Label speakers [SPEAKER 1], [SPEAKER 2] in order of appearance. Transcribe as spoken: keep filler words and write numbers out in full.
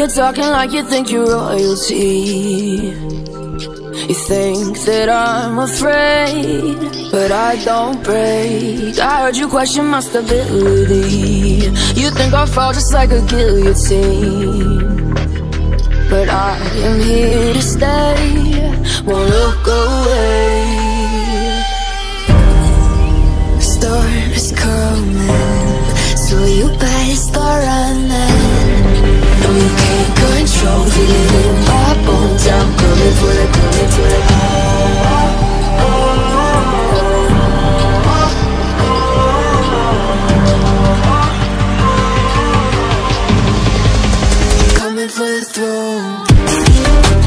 [SPEAKER 1] You're talking like you think you're royalty. You think that I'm afraid, but I don't break. I heard you question my stability. You think I'll fall just like a guillotine, but I am here to stay, won't look away. The storm is coming, so you better start running. No, you can't control, feel it in my bones. I'm coming for the, coming for the coming for the throne.